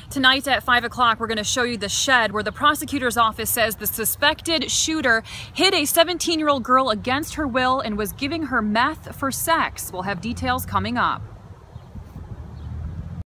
Tonight at 5 o'clock, we're going to show you the shed where the prosecutor's office says the suspected shooter hid a 17-year-old girl against her will and was giving her meth for sex. We'll have details coming up.